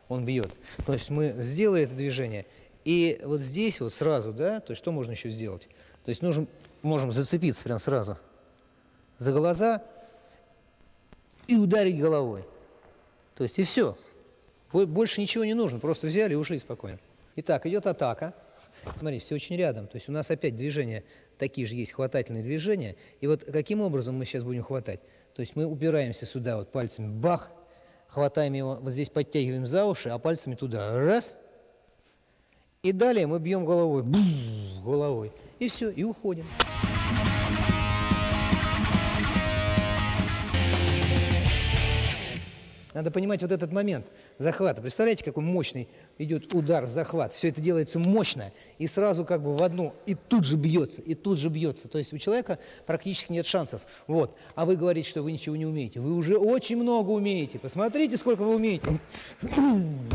он бьет. То есть мы сделали это движение, и вот здесь вот сразу, да, то есть что можно еще сделать? То есть можем зацепиться прям сразу за глаза и ударить головой. То есть и все. Больше ничего не нужно, просто взяли и ушли спокойно. Итак, идет атака. Смотри, все очень рядом. То есть у нас опять движения, такие же есть хватательные движения. И вот каким образом мы сейчас будем хватать? То есть мы упираемся сюда вот пальцами, бах, хватаем его, вот здесь подтягиваем за уши, а пальцами туда, раз. И далее мы бьем головой, головой. И все, и уходим. Надо понимать вот этот момент захвата. Представляете, какой мощный идет удар, захват. Все это делается мощно и сразу как бы в одну, и тут же бьется, и тут же бьется. То есть у человека практически нет шансов. Вот. А вы говорите, что вы ничего не умеете. Вы уже очень много умеете. Посмотрите, сколько вы умеете.